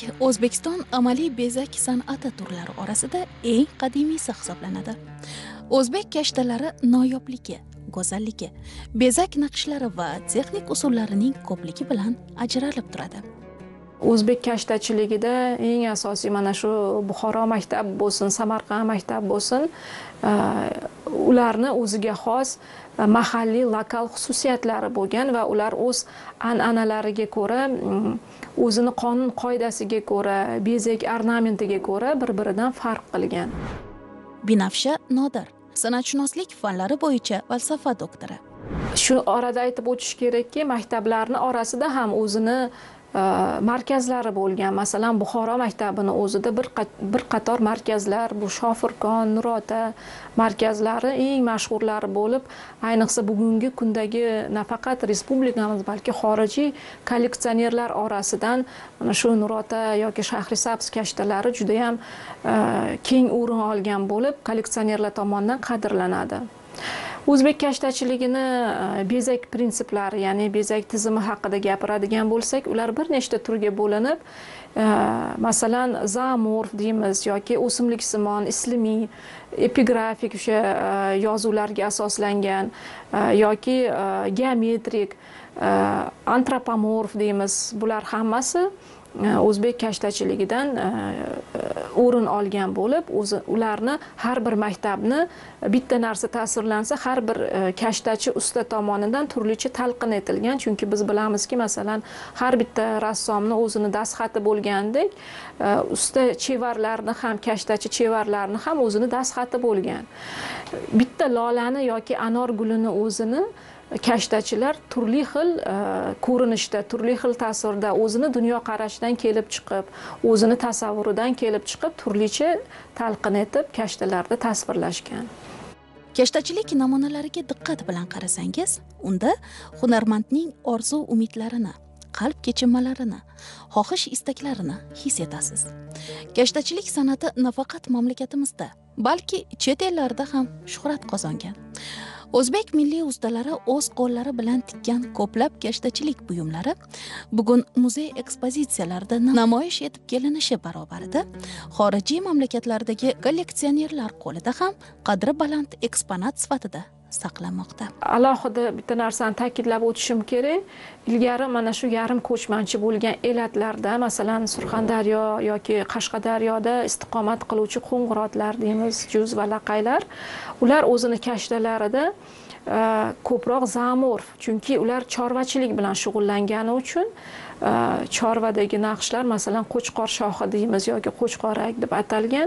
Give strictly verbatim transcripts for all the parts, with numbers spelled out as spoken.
O'zbekiston amaliy bezak san'ati turlari orasida eng qadimiysi hisoblanadi. O'zbek kashtalari noyobligi, go'zalligi, bezak naqshlari va texnik usullarining ko'pligi bilan ajralib turadi. O'zbek kashtachiligida eng asosiy mana shu Buxoro maktab bo'lsin, Samarqand maktab bo'lsin, ularni o'ziga xos mahalliy lokal xususiyatlari bo'lgan va ular o'z an'analariga ko'ra, o'zini qonun qoidasiga ko'ra, bezak ornamentiga ko'ra bir-biridan farq qilgan. Binafsha Nodir, san'atshunoslik fanlari bo'yicha falsafa doktori. Shu orada aytib o'tish kerakki, maktablarning orasida ham o'zini markazlari bo'lgan. Masalan, Buxoro maktabini o'zida bir bir qator markazlar, bu Shofirkon, Nurota markazlari eng mashhurlari bo'lib, ayniqsa bugungi kundagi nafaqat respublikamiz, balki xorijiy kolleksionerlar orasidan mana shu Nurota yoki Shahrisabz kashtalari juda ham keng o'rin olgan bo'lib, kolleksionerlar tomonidan qadrlanadi. O'zbek kashtachiligini bezak prinsiplari, ya'ni bezak tizimi haqida gapiradigan bo'lsak, ular bir nechta turga bo'linib, masalan, zoomorf deymiz yoki o'simliksimon, isliy, epigrafik o'sha yozuvlarga asoslangan yoki geometrik, antropomorf deymiz. Bular hammasi o'zbek kashtachiligidan o'rin olgan bo'lib, o'zi ularni har bir maktabni bitta narsa tasvirlansa, har bir kashtachi usta tomonidan turlicha talqin etilgan. Chunki biz bilamizki, masalan, har bitta rassomni o'zini dastxati bo'lgandek, usta chevarlarni ham, kashtachi chevarlarni ham o'zini dastxati bo'lgan. Bitta lolani yoki anor gulini o'zini kashtachilar turli xil ko'rinishda, turli xil tasvirda, o'zini dunyoqarashidan kelib chiqib, o'zini tasavvuridan kelib chiqib, turlicha talqin etib kashtalarda tasvirlashgan. Kashtachilik namunalariga diqqat bilan qarasangiz, unda hunarmandning orzu-umidlarini, qalb kechinmalarini, xohish istaklarini his etasiz. Kashtachilik san'ati nafaqat mamlakatimizda, balki chet ellarda ham shuhrat qozongan. O'zbek milliy ustalari o'z qo'llari bilan tikkan ko'plab kashtachilik buyumlari bugun muzey ekspozitsiyalarida namoyish etib kelinishi barobarida xorijiy mamlakatlardagi kolleksionerlar qo'lida ham qadri baland eksponat sifatida saqlanmoqda. Alohida bitta narsani ta'kidlab o'tishim kerak. Ilgari mana shu yarim ko'chmanchi bo'lgan elatlarda, masalan, Surxondaryo yoki Qashqadaryoda istiqomat qiluvchi qo'ng'irotlar deymiz, juz va laqaylar, ular o'zini kashtalarida ko'proq zoomorf, chunki ular chorvachilik bilan shug'ullangani uchun chorvadagi naqshlar, masalan, qo'chqor shoxi deymiz yoki qo'chqorak deb atalgan,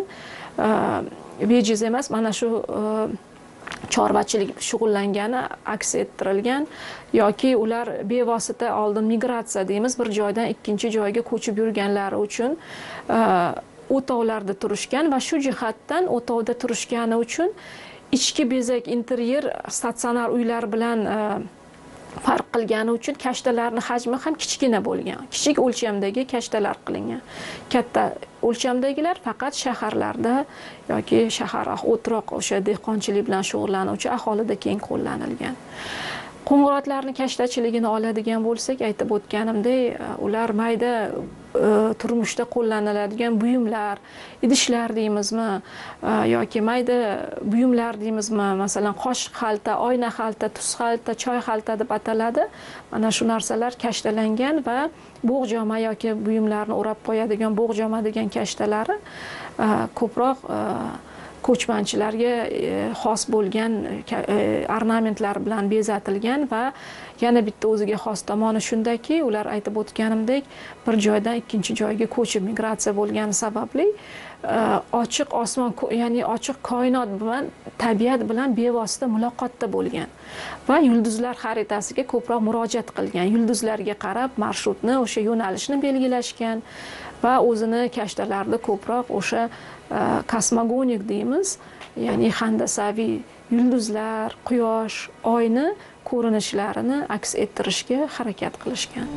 bejiz emas, mana shu chorvachilik shug'ullangani aks ettirilgan yoki ular bevosita oldin migratsiya deymiz, bir joydan ikkinchi joyga ko'chib yurganlari uchun o'tovlarda turishgan va shu jihatdan o'tovda turishgani uchun ichki bezak, interyer statsionar uylar bilan farq qilgani uchun kashtalarning hajmi ham kichkina bo'lgan. Kichik o'lchamdagi kashtalar qilingan. Katta o'lchamdagilar faqat shaharlarda yoki shahar o'troq o'sha dehqonchilik bilan shug'ullanuvchi aholida keng qo'llanilgan. Qo'ng'irotlarning kashtachiligini oladigan bo'lsak, aytib o'tganimdek, ular mayda turmushda qo'llaniladigan buyumlar, idishlar deymizmi yoki mayda buyumlar deymizmi, masalan, qoshiq xalta, oyna xalta, tuz xalta, choy xalta deb ataladi. Mana shu narsalar kashtalangan va bo'g'joma yoki buyumlarni o'rab qo'yadigan bo'g'joma degan kashtalari ko'proq ko'chmanchilarga xos bo'lgan ornamentlar bilan bezatilgan va yana bitta o'ziga xos tomoni shundaki, ular aytib o'tganimdek, bir joydan ikkinchi joyga ko'chib migratsiya bo'lgani sababli ochiq osmon, ya'ni ochiq koinot bilan, tabiat bilan bevosita muloqotda bo'lgan va yulduzlar xaritasiga ko'proq murojaat qilgan. Yulduzlarga qarab marshrutni, o'sha yo'nalishni belgilashgan va o'zini kashtalarida ko'proq o'sha kosmogonik deymiz, ya'ni handasaviy yulduzlar, quyosh, oyni ko'rinishlarini aks ettirishga harakat qilishgan.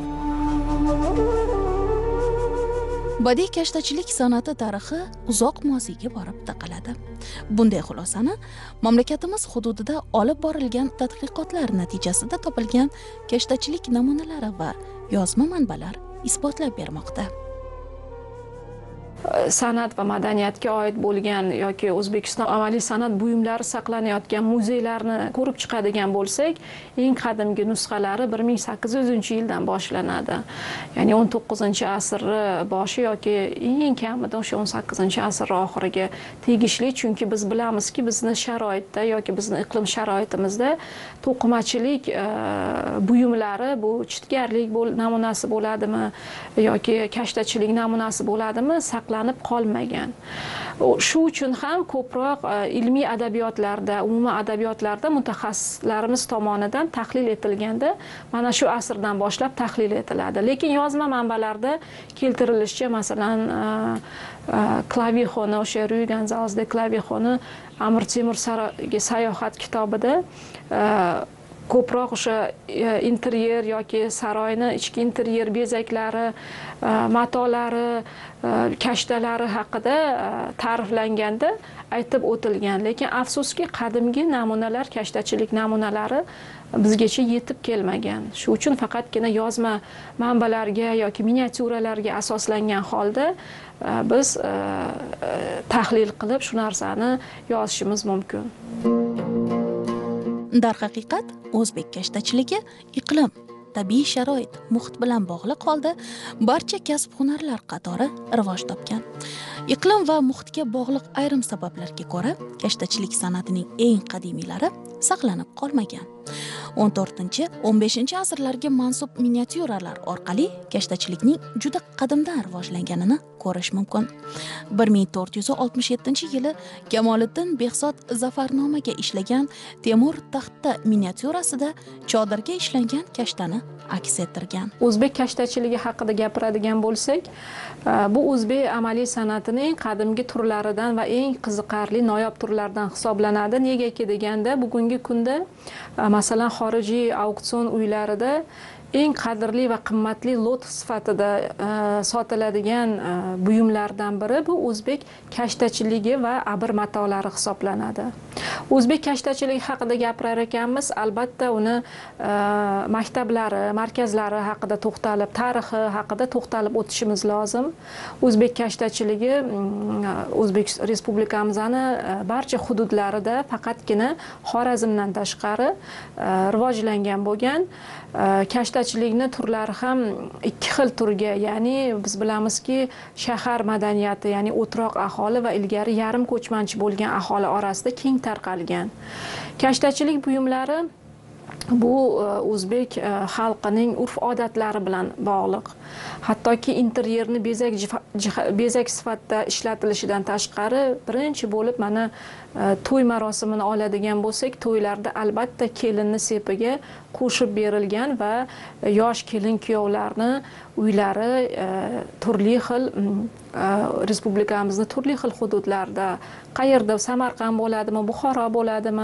Badiiy kashtachilik san'ati tarixi uzoq moziyga borib taqaladi. Bunday xulosani mamlakatimiz hududida olib borilgan tadqiqotlar natijasida topilgan kashtachilik namunalari va yozma manbalar isbotlab bermoqda. san'at va madaniyatga oid bo'lgan yoki O'zbekiston amaliy san'at buyumlari saqlanayotgan muzeylarni ko'rib chiqadigan bo'lsak, eng qadimgi nusxalari bir ming sakkiz yuzunchi yildan boshlanadi. Ya'ni o'n to'qqizinchi asr boshi yoki eng kamida o'sha o'n sakkizinchi asr oxiriga tegishli, chunki biz bilamizki, bizni sharoitda yoki bizni iqlim sharoitimizda to'qimachilik buyumlari, bu chitgarlik namunasi bo'ladimi yoki kashtachilik namunasi bo'ladimi, saqlanib qolmagan. Shu uchun ham ko'proq ilmiy adabiyotlarda, umumiy adabiyotlarda mutaxassislarimiz tomonidan tahlil etilganda mana shu asrdan boshlab tahlil etiladi. Lekin yozma manbalarda keltirilishicha, masalan, Klavixoni, o'sha Rui Gonzalesda Klavixoni Amir Temur saroyiga sayohat kitobida ko'proq o'sha interyer yoki saroyni ichki interyer bezaklari, matolari, kashtalari haqida ta'riflanganda aytib o'tilgan. Lekin afsuski qadimgi namunalar, kashtachilik namunalari bizgacha yetib kelmagan. Shu uchun faqatgina yozma manbalarga yoki miniatyuralarga asoslangan holda biz tahlil qilib shu narsani yozishimiz mumkin. Darhaqiqat, o'zbek kashtachiligi iqlim, tabiiy sharoit, muhit bilan bog'liq holda barcha kasb-hunarlar qatori rivoj topgan. Iqlim va muhitga bog'liq ayrim sabablarga ko'ra, kashtachilik san'atining eng qadimiylari saqlanib qolmagan. o'n to'rtinchi o'n beshinchi asrlarga mansub miniatyuralar orqali kashtachilikning juda qadimdan rivojlanganini ko'rish mumkin. bir ming to'rt yuz oltmish yettinchi yili Kamoliddin Behzod zafarnomaga ishlagan Temur taxta miniatyurasida chodirga ishlangan kashtani aks ettirgan. O'zbek kashtachiligi haqida gapiradigan bo'lsak, bu o'zbek amaliy san'atining eng qadimgi turlaridan va eng qiziqarli noyob turlaridan hisoblanadi. Negaki deganda, bugungi kunda masalan xorijiy auksion uylarida eng qadrli va qimmatli lot sifatida sotiladigan buyumlardan biri bu o'zbek kashtachiligi va abir matolari hisoblanadi. O'zbek kashtachiligi haqida gapirar ekanmiz, albatta uni maktablari, markazlari haqida to'xtalib, tarixi haqida to'xtalib o'tishimiz lozim. O'zbek kashtachiligi O'zbek Respublikamizning barcha hududlarida faqatgina Xorazmdan tashqari rivojlangan bo'lgan. Kashtachilikni turlari ham ikki xil turga, ya'ni biz bilamizki, shahar madaniyati, ya'ni o'troq aholi va ilgari yarim ko'chmanchi bo'lgan aholi orasida keng tarqalgan. Kashtachilik buyumlari bu o'zbek xalqining urf-odatlari bilan bog'liq. Hattoki interyerni bezak bezak sifatida ishlatilishidan tashqari, birinchi bo'lib mana to'y marosimini oladigan bo'lsak, to'ylarda albatta kelinni sepiga qo'shib berilgan va yosh kelin kuyovlarni uylari turli xil respublikamizning turli xil hududlarida, qayerda Samarqand bo'ladimi, Buxoro bo'ladimi,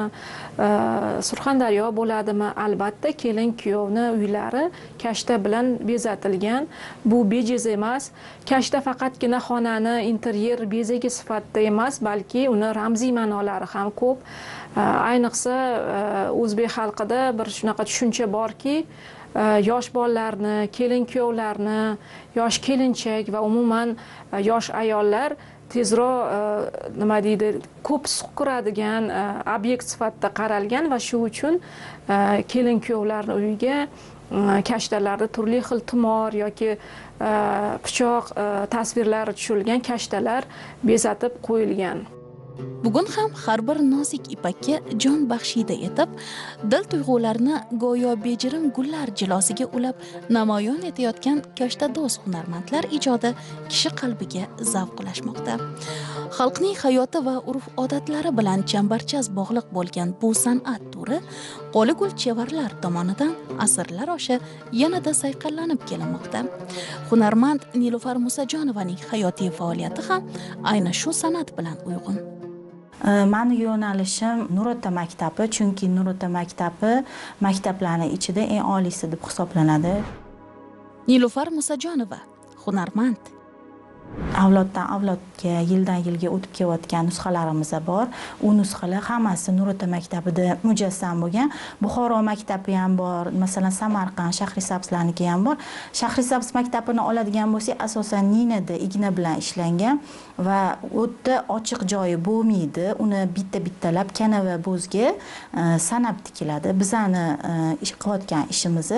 Surxondaryo bo'ladimi, albatta kelin kuyovni uylari kashta bilan bezatilgan. Bu bejiz emas. Kashta faqatgina xonani interyer bezagi sifatida emas, balki uni ramziy ma'nolari ham ko'p. Ayniqsa o'zbek xalqida bir shunaqa tushuncha borki, yosh bolalarni, kelin kuyovlarni, yosh kelinchak va umuman yosh ayollar tezroq nima deydi, ko'p suqiradigan obyekt sifatida qaralgan va shu uchun kelin kuyovlarni uyiga kashtalarda turli xil tumor yoki pichoq tasvirlari tushirilgan kashtalar bezatib qo'yilgan. Bugun ham har bir nozik ipakka jon baxshida etib, dil tuyg'ularni go'yo bejirim gullar jilosiga ulab namoyon etayotgan kashtado'z hunarmandlar ijodi kishi qalbiga zavq ulashmoqda. Xalqning hayoti va urf-odatlari bilan chambarchas bog'liq bo'lgan bu san'at turi qo'li gul chevarlar tomonidan asrlar osha yanada sayqallanib kelinmoqda. Hunarmand Nilufar Musajonovaning hayotiy faoliyati ham ayni shu san'at bilan uyg'un. Mani yo'nalishim Nurota maktabi, chunki Nurota maktabi maktablarning ichida eng oliysi deb hisoblanadi. Nilufar Musajonova, hunarmand. avloddan avlodga, yildan yilga o'tib kelayotgan nusxalarimiz bor. U nusxalar hammasi Nurota maktabida mujassam bo'lgan. Buxoro maktabi ham bor, masalan Samarqand, Shahrisabzlarniki ham bor. Shahrisabz maktabini oladigan bo'lsak, asosan ninada igna bilan ishlangan va o'tda ochiq joyi bo'lmaydi. Uni bitta-bittalab kana va bo'zga sanab tikiladi. Bizani ish qilayotgan ishimizni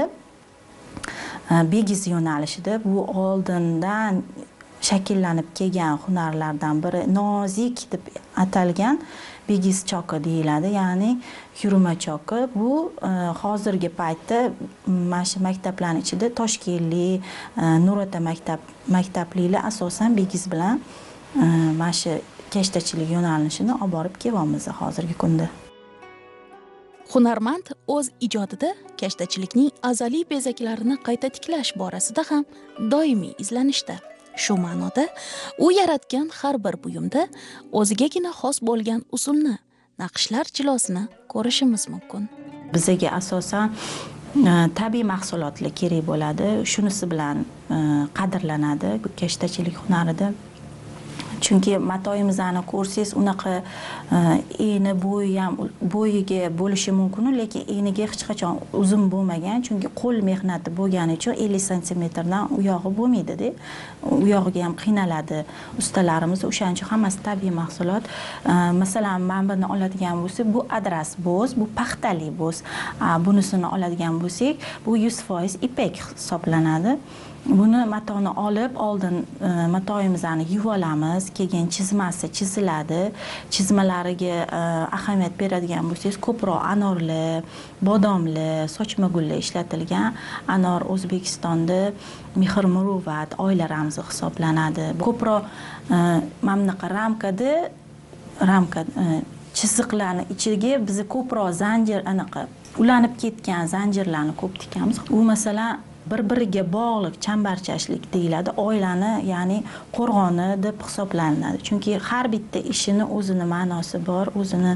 begiz yo'nalishida bu oldindan shakllanib kelgan hunarlardan biri nozik deb atalgan begiz choki deyiladi, ya'ni yurma choki. Bu hozirgi paytda mana shu maktablarning ichida Toshkentlik, Nurota maktab maktablilar asosan begiz bilan mana shu kashtachilik yo'nalishini olib borib kelyapmiz hozirgi kunda. Hunarmand o'z ijodida kashtachilikning azaliy bezaklarini qayta tiklash borasida ham doimiy izlanishda. Shu ma'noda u yaratgan har bir buyumda o'zigagina xos bo'lgan usulni, naqshlar jilosini ko'rishimiz mumkin. Bizga asosan tabiiy mahsulotlar kerak bo'ladi. Shunisi bilan qadrlanadi kashtachilik hunarida. Chunki matoyimizni ko'rsangiz, unaqa eni bo'yi ham bo'yiga bo'lishi mumkin, lekin eniga hech qachon uzun bo'lmagan. Chunki qo'l mehnati bo'lgani uchun ellik santimetrdan u yog'i bo'lmaydi-da. U yog'iga ham qiynaladi ustalarimiz. O'shaning uchun hammasi tabiiy mahsulot. Masalan, men buni oladigan bo'lsak, bu adras bo'z, bu paxtali bo'z. Bunisini oladigan bo'lsak, bu yuz foiz ipak hisoblanadi. Buni matoni olib, oldin matoyimizni yuvib olamiz, keyin chizmasi chiziladi. Chizmalariga ahamiyat beradigan bo'lsangiz, ko'proq anorli, bodomli, sochmagulli ishlatilgan. Anor O'zbekistonda mehr-muruvvat, oila ramzi hisoblanadi. Ko'proq mana bunaqa ramkada ramka chiziqlarni ichiga biz ko'proq zanjir anaqa ulanib ketgan zanjirlarni ko'p tikamiz. U masalan bir-biriga bog'liq chambarchashlik deyiladi. Oilani, ya'ni qo'rg'oni deb hisoblanadi. Chunki har bitta ishini o'zini ma'nosi bor, o'zini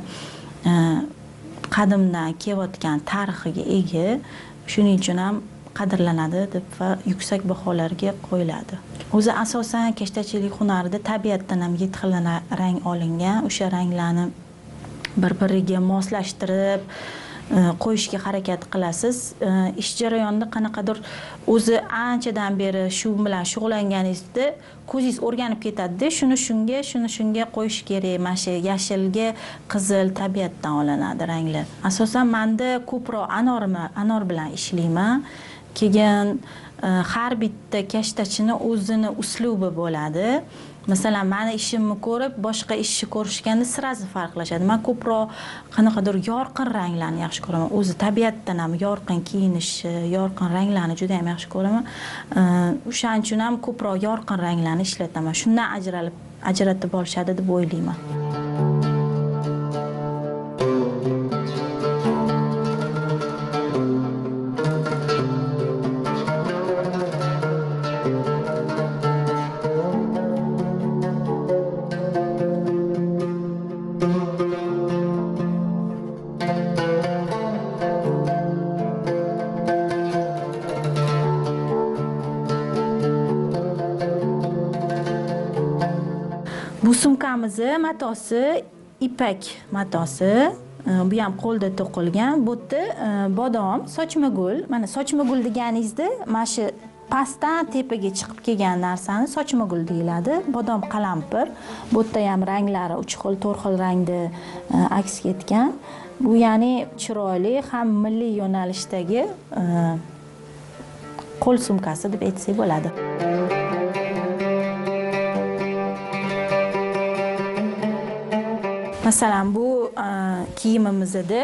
qadimdan kelayotgan tarixiga ega. Shuning uchun ham qadrlanadi deb va yuksak baholarga qo'yiladi. O'zi asosan kashtachilik hunarida tabiatdan ham yetti xil rang olingan. O'sha ranglarni bir-biriga moslashtirib qo'yishga harakat qilasiz. Ish jarayonida qanaqadir o'zi anchadan beri shu bilan shug'ullanganingizda ko'zingiz o'rganib ketadi-da, shuni shunga, shuni shunga qo'yish kerak. Mana shu yashilga qizil tabiatdan olinadi ranglar. Asosan menda ko'proq anorma, anor bilan ishlayman. Keyin har bitta kashtachini o'zini uslubi bo'ladi. Masalan, meni ishimni ko'rib, boshqa ishni ko'rishganda sirazi farqlashadi. Men ko'proq qanaqadir yorqin ranglarni yaxshi ko'raman. O'zi tabiatdan ham yorqin kiyinishi, yorqin ranglarni juda ham yaxshi ko'raman. O'shaning uchun ham ko'proq yorqin ranglarni ishlataman. Shundan ajralib, ajratib olishadi deb o'ylayman. Bu sumkamizni matosi ipak matosi. Bu ham qo'lda to'qilgan. Bu yerda bodom, sochmagul. Mana sochmagul deganingizda mana shu pastdan tepaga chiqib kelgan narsani sochmagul deyiladi. Bodom qalampir. Bu yerda ham ranglari uch xil, to'rt xil rangda aks etgan. Bu ya'ni chiroyli ham milliy yo'nalishdagi qo'l sumkasi deb aytsak bo'ladi. Masalan, bu kiyimimizda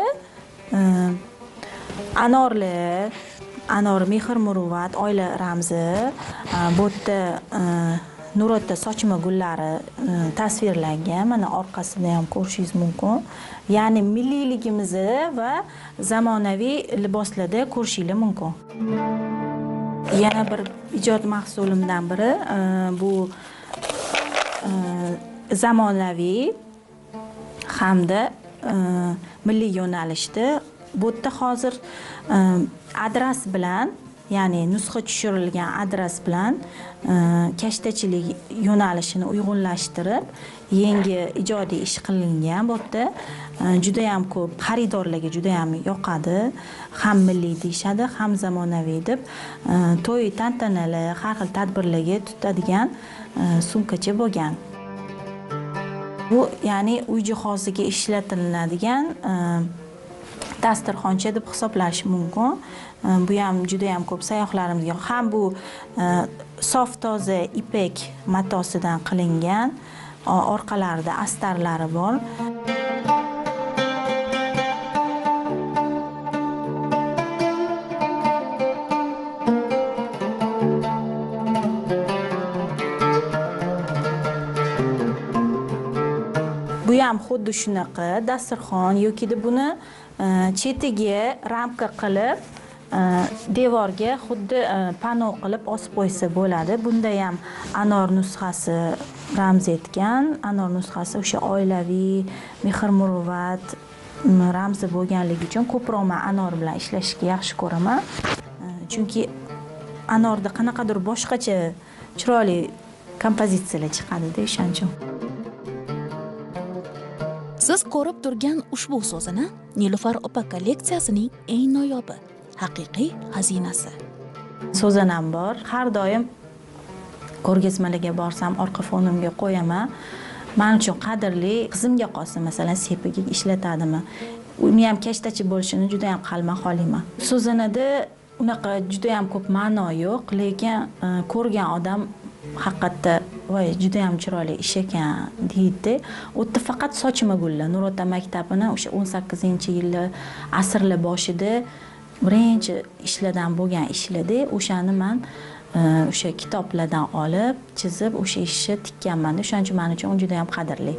anorli, anor mehr-muruvvat, oila ramzi, bu yerda Nurota sochmagullari tasvirlangan. Mana orqasida ham ko'rishingiz mumkin. Ya'ni milliyligimizni va zamonaviy liboslarda ko'rishingiz mumkin. Yana bir ijod mahsulimdan biri bu zamonaviy hamda milliy yo'nalishda. Bu yerda hozir adras bilan ya'ni nusxa tushirilgan adres bilan kashtachilik yo'nalishini uyg'unlashtirib yangi ijodiy ish qilingan bu yerda juda ham ko'p xaridorlarga juda ham yoqadi, ham milliy deyishadi, ham zamonaviy deb to'y tantanalar, har xil tadbirlarga tutadigan sumkacha bo'lgan. Bu ya'ni uy jihoziga ishlatiladigan dasturxoncha deb hisoblash mumkin. Bu ham juda ham ko'p sayyohlarimizga ham bu sof toza ipak matosidan qilingan, orqalarida astarlari bor. Bu ham xuddi shunaqa dasturxon yoki buni chetiga ramka qilib devorga xuddi pano qilib osib qo'ysa bo'ladi. Bunda ham anor nusxasi ramz etgan, anor nusxasi o'sha oilaviy mehr muruvvat ramzi bo'lganligi uchun ko'proq men anor bilan ishlashni yaxshi ko'raman. Chunki anorda qanaqadir boshqacha chiroyli kompozitsiyalar chiqadi-da, o'shaning uchun. Siz ko'rib turgan ushbu so'zini Nilufar opa kolleksiyasining eng noyobi, haqiqiy xazinasi. So'zanam bor. Har doim ko'rgazmalarga borsam orqa fonimga qo'yaman. Men uchun qadrli, qizimga qolsa masalan sepiga ishlatadimi. Uni ham kashtachi bo'lishini juda ham qalban xohlayman. So'zanada unaqa juda ham ko'p ma'no yo'q, lekin ko'rgan odam haqiqatda voy juda ham chiroyli ish ekan deydi. U yerda faqat sochma gullar Nurota maktabini o'sha o'n sakkizinchi yillar asrlar boshida birinchi ishlardan bo'lgan ishlarda o'shani men o'sha kitoblardan olib, chizib o'sha ishni tikkanman. O'shaning uchun men uchun juda ham qadrli.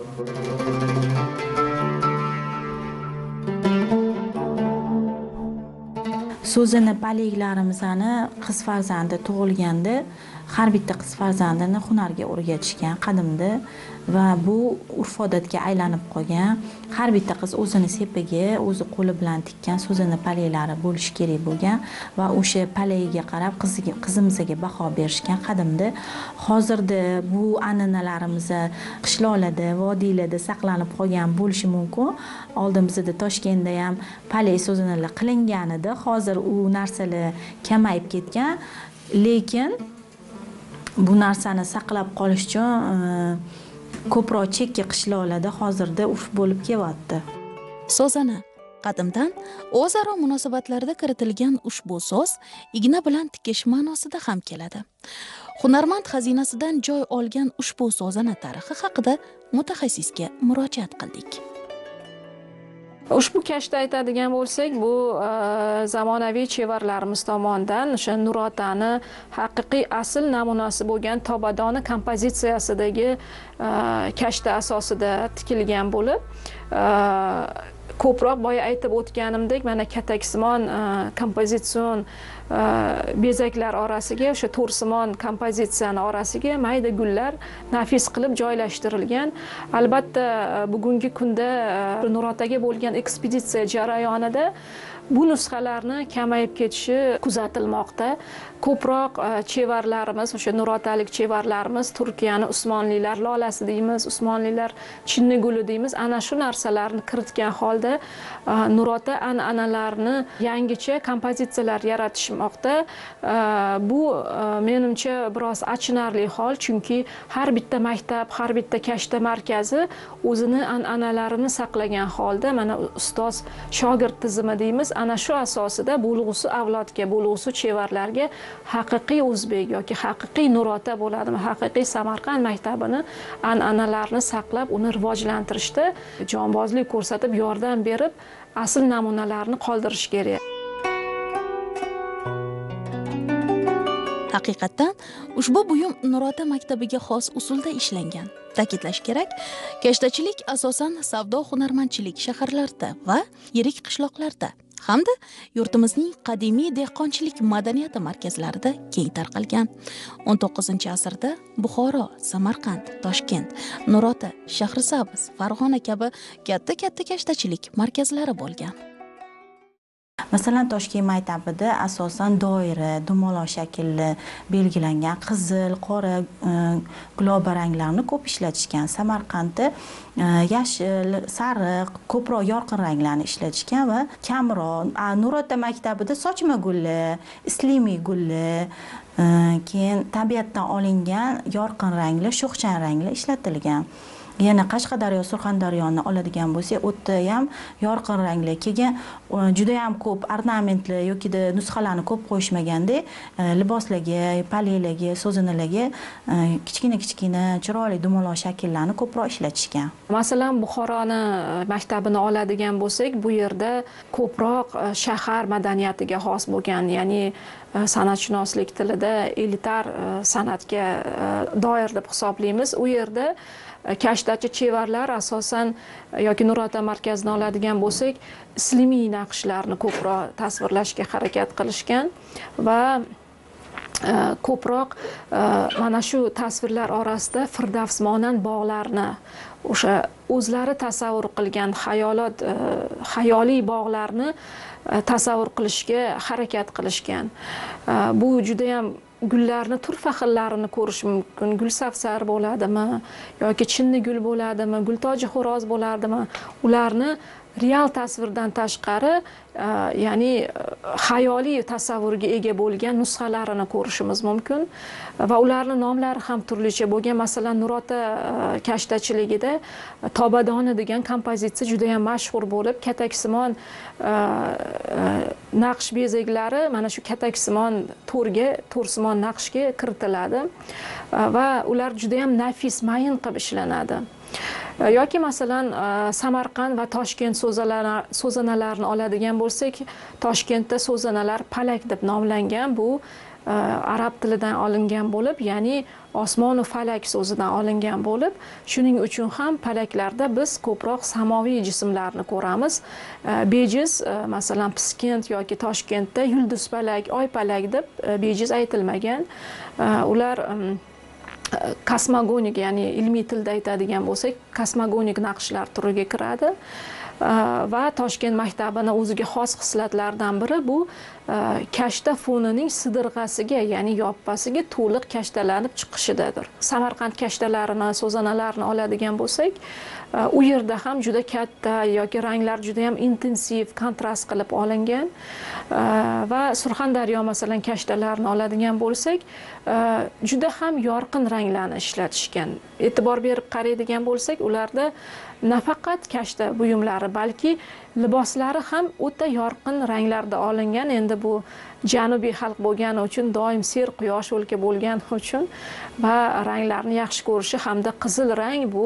So'zini paliklarimizani qiz farzandi tug'ilganda har bitta qiz farzandini hunarga o'rgatishgan qadimda va bu urf-odatga aylanib qolgan. Har bitta qiz o'zini sepiga, o'zi qo'li bilan tikkan so'zini paliklari bo'lishi kerak bo'lgan va o'sha paligiga qarab qiziga, qizimizga baho berishgan qadimda. Hozirda bu an'analarimiz qishloqlarda, vodiylarda saqlanib qolgan bo'lishi mumkin. Oldimizda Toshkentda ham palay so'zinalar qilingan edi. Hozir u narsalar kamayib ketgan, lekin bu narsani saqlab qolish uchun ko'proq chekka qishloqlarda hozirda urf bo'lib kelyapti. So'zana qadimdan o'zaro munosabatlarda kiritilgan ushbu so'z igna bilan tikish ma'nosida ham keladi. Hunarmand xazinasidan joy olgan ushbu so'zana tarixi haqida mutaxassisga murojaat qildik. Ushbu kashta aytadigan bo'lsak, bu zamonaviy chevarlarimiz tomonidan o'sha Nurotani haqiqiy asl namunasi bo'lgan Tobadoni kompozitsiyasidagi kashta asosida tikilgan bo'lib, ko'proq boya aytib o'tganimdek, mana kataksimon kompozitsion bezaklar orasiga, o'sha to'rsimon kompozitsiyani orasiga mayda gullar nafis qilib joylashtirilgan. Albatta, bugungi kunda Nurotaga bo'lgan ekspeditsiya jarayonida bu nusxalarni kamayib ketishi kuzatilmoqda. Ko'proq chevarlarimiz, o'sha nurotalik chevarlarimiz Turkiyani Usmonlilar lolasi deymiz, Usmonlilar chinni guli deymiz. Ana shu narsalarni kiritgan holda Nurota an'analarini yangicha kompozitsiyalar yaratishmoqda. Bu menimcha biroz achinarli hol, chunki har bitta maktab, har bitta kashta markazi o'zini an'analarini saqlagan holda, mana ustoz shogird tizimi deymiz. Ana shu asosida bo'lg'usi avlodga, bo'lg'usi chevarlarga haqiqiy o'zbek yoki haqiqiy Nurota bo'ladimi, haqiqiy Samarqand maktabini an'analarini saqlab, uni rivojlantirishda jonbozlik ko'rsatib, yordam berib, asl namunalarni qoldirish kerak. Haqiqatan ushbu buyum Nurota maktabiga xos usulda ishlangan. Ta'kidlash kerak, kashtachilik asosan savdo-hunarmandchilik shaharlarda va yirik qishloqlarda hamda yurtimizning qadimiy dehqonchilik madaniyati markazlarida keng tarqalgan. o'n to'qqizinchi asrda Buxoro, Samarqand, Toshkent, Nurota, Shahrisabz, Farg'ona kabi katta-katta kashtachilik markazlari bo'lgan. Masalan, Toshkent maktabida asosan doira, dumaloq shaklli belgilangan qizil, qora, guloba ranglarni ko'p ishlatishgan. Samarqandda yashil, sariq, ko'proq yorqin ranglarni ishlatishgan va kamroq. Nurota maktabida sochma gulli, islimiy gulli, keyin tabiatdan olingan yorqin rangli, sho'xchan rangli ishlatilgan. Yana Qashqadaryo, Surxondaryoni oladigan bo'lsak, u yerda ham yorqin rangli, keyin juda ham ko'p ornamentli yoki da nusxalarni ko'p qo'yishmaganda, liboslarga, paliylarga, so'zinalarga kichkina-kichkina chiroyli dumaloq shakllarni ko'proq ishlatishgan. Masalan, Buxoroni maktabini oladigan bo'lsak, bu yerda ko'proq shahar madaniyatiga xos bo'lgan, ya'ni san'atshunoslik tilida elitar san'atga doir deb hisoblaymiz. U yerda kashtachi chevarlar asosan yoki Nurota markazini oladigan bo'lsak, islomiy naqshlarni ko'proq tasvirlashga harakat qilishgan va ko'proq mana shu tasvirlar orasida Firdavsmonand bog'larni, o'sha o'zlari tasavvur qilgan xayolot, xayoliy bog'larni tasavvur qilishga harakat qilishgan. Bu juda ham gullarni turfa xillarini ko'rish mumkin. Gulsafsar bo'ladimi yoki chinni gul bo'ladimi, gultoji xo'roz bo'ladimi, ularni real tasvirdan tashqari, ya'ni xayoliy tasavvurga ega bo'lgan nusxalarini ko'rishimiz mumkin va ularning nomlari ham turlicha bo'lgan. Masalan, Nurota kashtachiligida Tobadoni degan kompozitsiya juda ham mashhur bo'lib, kataksimon naqsh bezaklari mana shu kataksimon to'rga, to'rsimon naqshga kiritiladi va ular juda ham nafis, mayin qilib ishlanadi. Yoki masalan Samarqand va Toshkent so'zanalarini oladigan bo'lsak, Toshkentda so'zanalar palak deb nomlangan. Bu arab tilidan olingan bo'lib, ya'ni osmon va falak so'zidan olingan bo'lib, shuning uchun ham palaklarda biz ko'proq samoviy jismlarni ko'ramiz. Bejiz masalan Piskent yoki Toshkentda yulduz palak, oy palak deb bejiz aytilmagan. Ular kosmogonik, ya'ni ilmiy tilda aytadigan bo'lsak, kosmogonik naqshlar turiga kiradi. Va Toshkent maktabini o'ziga xos xislatlaridan biri bu kashta fonining sidirg'asiga, ya'ni yoppasiga to'liq kashtalanib chiqishidadir. Samarqand kashtalarini, so'zanalarni oladigan bo'lsak, u yerda ham juda katta yoki ranglar juda ham intensiv, kontrast qilib olingan. Va Surxondaryo masalan kashtalarini oladigan bo'lsak, juda ham yorqin ranglarni ishlatishgan. E'tibor berib qaraydigan bo'lsak, ularda nafaqat kashta buyumlari, balki liboslari ham o'ta yorqin ranglarda olingan. Endi bu janubiy xalq bo'lgani uchun, doim ser quyosh o'lka bo'lgani uchun va ranglarni yaxshi ko'rishi hamda qizil rang bu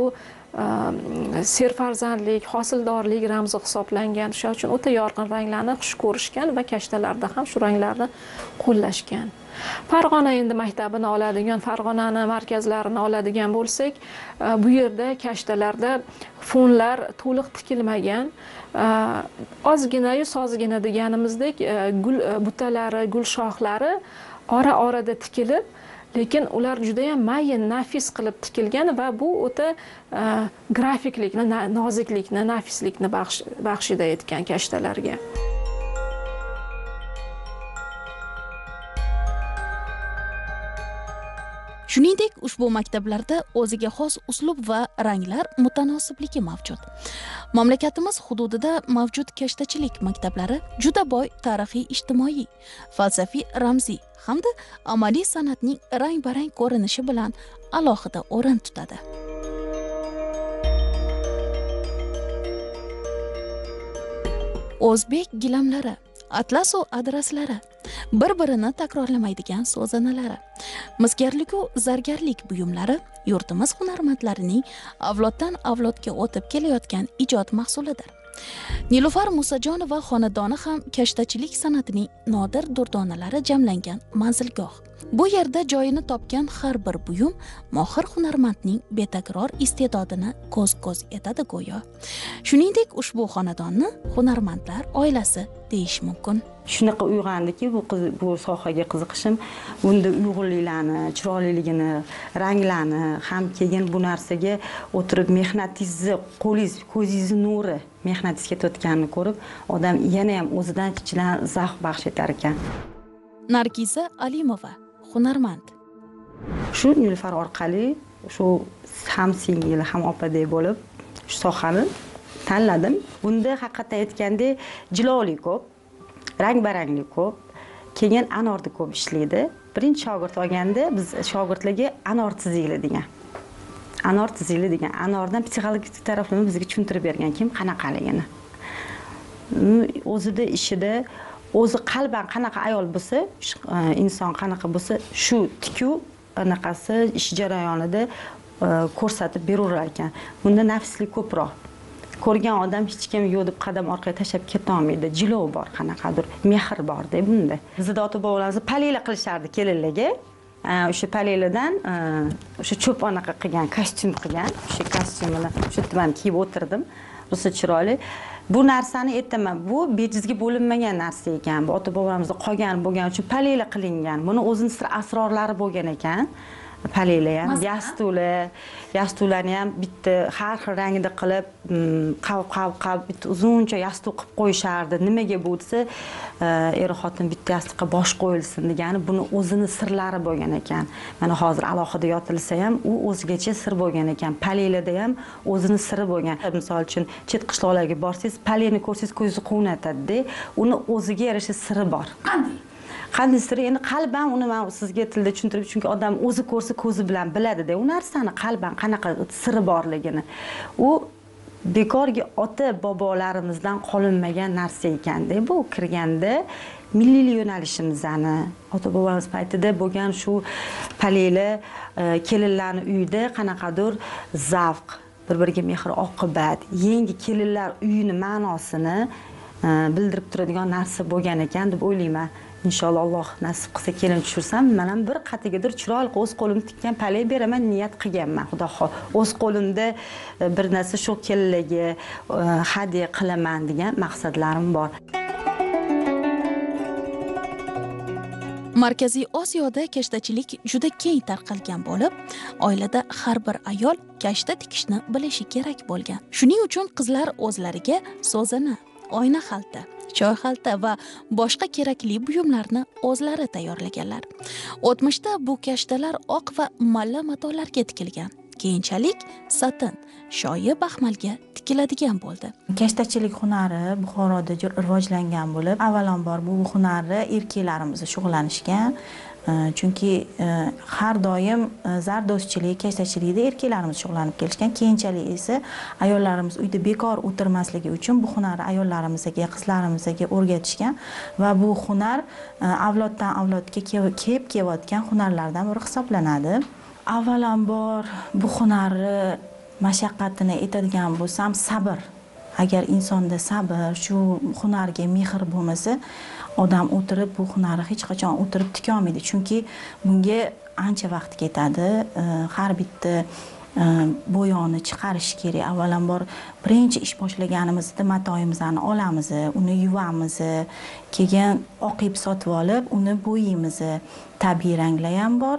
serfarzandlik, hosildorlik ramzi hisoblangan. Shuning uchun o'ta yorqin ranglarni xush ko'rishgan va kashtalarda ham shu ranglarni qo'llashgan. Farg'ona endi maktabini oladigan, Farg'onani markazlarini oladigan bo'lsak, bu yerda kashtalarda fonlar to'liq tikilmagan, ozgina-yu sozgina deganimizdek gul butalari, gul shoxlari ora-orada tikilib, lekin ular juda ham mayin, nafis qilib tikilgan va bu o'ta grafiklikni, noziklikni, nafislikni baxshida etgan kashtalarga. Shuningdek, ushbu maktablarda o'ziga xos uslub va ranglar mutanosibligi mavjud. Mamlakatimiz hududida mavjud kashtachilik maktablari juda boy tarixiy, ijtimoiy, falsafiy, ramziy hamda amaliy san'atning rang-barang ko'rinishi bilan alohida o'rin tutadi. O'zbek gilamlari, atlasu adraslari, bir-birini takrorlamaydigan so'zanalari, misgarlik va zargarlik buyumlari yurtimiz hunarmandlarining avloddan avlodga o'tib kelayotgan ijod mahsulidir. Nilufar Musajonova xonadoni ham kashtachilik san'atining nodir durdonalari jamlangan manzilgoh. Bu yerda joyini topgan har bir buyum mohir hunarmandning betakror iste'dodini ko'z-ko'z etadi go'yo. Shuningdek, ushbu xonadonni hunarmandlar oilasi deyish mumkin. Shunaqa uyg'ondiki, bu bu sohaga qiziqishim, bunda uyg'unliklarni, chiroyliligini, ranglarni ham keyin bu narsaga o'tirib mehnatingizni, qo'lingiz, ko'zingiz nuri mehnatingiz ketayotganini ko'rib odam yana ham o'zidan ichidan zavq baxsh etar ekan. Nargiza Alimova, hunarmand. Shu Nilufar orqali shu ham singil ham opadek bo'lib shu sohani tanladim. Bunda haqiqatan aytgandek jilolik ko'p, rang-baranglik ko'p, keyin anorda ko'p ishlaydi. Birinchi shogird olganda biz shogirdlarga anor tizikli degan. Anor tizikli degan anordan psixologik taraflarni bizga tushuntirib bergan kim qanaqaligini. O'zida ishida o'zi qalban qanaqa ayol bo'lsa, inson qanaqa bo'lsa, shu tikuv anaqasi ish jarayonida ko'rsatib beraverar ekan. Bunda nafslik ko'proq. Ko'rgan odam hech kim yo'q deb qadam orqaga tashlab keta olmaydi. Jilov bor, qanaqadir mehr bor-da bunda. Bizda ota-bobolarimiz palila qilishardi kelinlarga. O'sha paliladan o'sha cho'p anaqa qilgan, kostyum qilgan. O'sha kostyumini shu yerda men kiyib o'tirdim. Rosa chiroyli. Bu narsani aytaman, bu bejizga bo'linmagan narsa ekan. Bu ota-bobolarimizda qolgan bo'lgani uchun palila qilingan. Buni o'zining sir asrorlari bo'lgan ekan. Palila ham, yastula, yastularni ham bitta har xil rangida qilib, qav-qav-qav bitta uzuncha yastuq qilib qo'yishardi. Nimaga bu desa, er-xotin bitta yastuqqa bosh qo'yilsin degani, buni o'zini sirlari bo'lgan ekan. Mana hozir alohida yotilsa ham, u o'zigacha sir bo'lgan ekan. Palilada ham o'zini siri bo'lgan. Misol uchun, chet qishloqlarga borsangiz, palini ko'rsangiz ko'zingizni quvnatadi-da, uni o'ziga yarasha siri bor. Qanday? Qanday siri? Endi qalban uni men sizga tilda tushuntirib, chunki odam o'zi ko'rsa ko'zi bilan biladi-da, u narsani qalban qanaqa siri borligini. U bekorga ota bobolarimizdan qolinmagan narsa ekanda. Bu kirganda milliy yo'nalishimizni, ota bobolarimiz paytida bo'lgan shu palila kelinlarning uyida qanaqadir zavq, bir-biriga mehr oqibat, yangi kelinlar uyini ma'nosini bildirib turadigan narsa bo'lgan ekan deb o'ylayman. İnşallah Alloh nasib qilsa kelin tushursam, men ham bir qatigadir chiroyli o'z qo'limda tikkan palay beraman niyat qilganman. Xudo xoh, o'z qo'limda bir narsa shu kelinlarga hadya qilaman degan maqsadlarim bor. Markaziy Osiyoda kashtachilik juda keng tarqalgan bo'lib, oilada har bir ayol kashta tikishni bilishi kerak bo'lgan. Shuning uchun qizlar o'zlariga so'zini, oyna xalta, choy xalta va boshqa kerakli buyumlarni o'zlari tayyorlaganlar. O'tmishda bu kashtalar oq va malla matolarga tikilgan. Keyinchalik satin, shoyi baxmalga tikiladigan bo'ldi. Kashtachilik hunari Buxoroda rivojlangan bo'lib, avvalambor bu hunarni erkaklarimiz shug'ullanishgan. Chunki har doim zardozchilik, kashtachilikda erkaklarimiz shug'ullanib kelishgan. Keyinchalik esa ayollarimiz uyda bekor o'tirmasligi uchun bu hunarni ayollarimizga, qizlarimizga o'rgatishgan va bu hunar avloddan avlodga kelib kelayotgan hunarlardan biri hisoblanadi. Avvalambor bu hunarni mashaqqatini aytadigan bo'lsam, sabr. Agar insonda sabr, shu hunarga mehr bo'lmasa, odam o'tirib bu hunarni hech qachon o'tirib tika olmaydi. Chunki bunga ancha vaqt ketadi. Har bitta bo'yonni chiqarish kerak. Avvalambor birinchi ish boshlaganimizda matoyimizni olamiz, uni yuvamiz, keyin oqib sotib olib, uni bo'yaymiz. Tabiiy ranglar ham bor,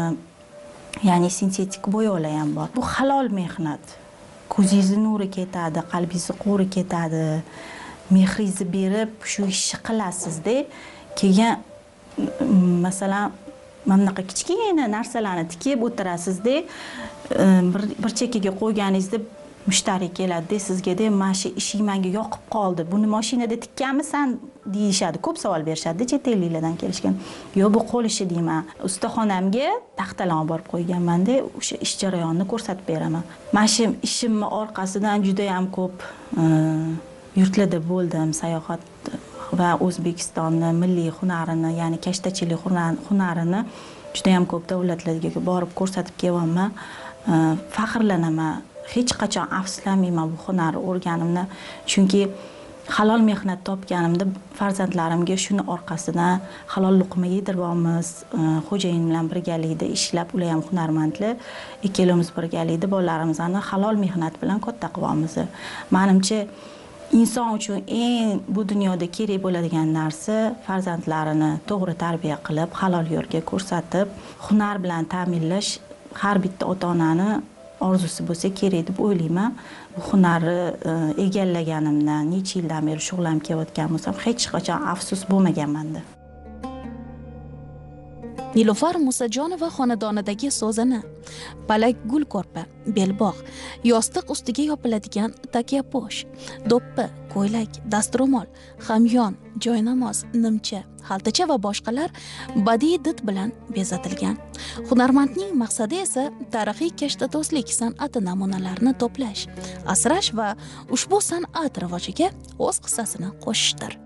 ya'ni sintetik bo'yoqlar ham bor. Bu halol mehnat. Ko'zingizni nuri ketadi, qalbingizni qo'ri ketadi. Mehringizni berib shu ishni qilasizda, keyin masalan mana bunaqa kichkina narsalarni tikib o'tirasizda, bir bir chekkaga qo'yganingizda mushtari keladi, sizga-da mana shu ishing menga yoqib qoldi. Buni mashinada tikkanmisan deyishadi. Ko'p savol berishadi chet elliklardan kelishgan. Yo'q, bu qo'l ishi deyman. Ustaxonamga taxtalarni olib borib qo'yganman-da, o'sha ish jarayonini ko'rsatib beraman. Mana shu ishimning orqasidan juda ham ko'p yurtlarda bo'ldim, sayohat va O'zbekistonni milliy hunarini, ya'ni kashtachilik hunarini juda ham ko'p davlatlarga borib ko'rsatib kelyapman. Faxrlanaman. Hech qachon afsuslanmayman bu hunarni o'rganimni, chunki halol mehnat topganimda farzandlarimga shuni orqasidan halol luqma yediramiz. Xo'jayin bilan birgalikda ishlab, ular ham hunarmandlar, ikkalamiz birgalikda bolalarimizni halol mehnat bilan katta qilyapmiz. Menimcha inson uchun eng bu dunyoda kerak bo'ladigan narsa farzandlarini to'g'ri tarbiya qilib, halol yo'lga ko'rsatib, hunar bilan ta'minlash har bitta ota-onani orzusi bo'lsa kerak deb o'ylayman. Bu hunarni egallaganimdan necha yildan beri shug'ullanib kelayotgan bo'lsam, hech qachon afsus bo'lmagan menda. Nilufar Musajonova xonadonidagi so'zini palak gul ko'rpa, belbog', yostiq ustiga yopiladigan takyaposh, do'ppi, ko'ylak, dastro'mol, hamyon, joynamoz, nimcha, xaltacha va boshqalar badiiy did bilan bezatilgan. Hunarmandning maqsadi esa tarixiy kashtado'zlik san'ati namunalarini to'plash, asrash va ushbu san'at rivojiga o'z hissasini qo'shishdir.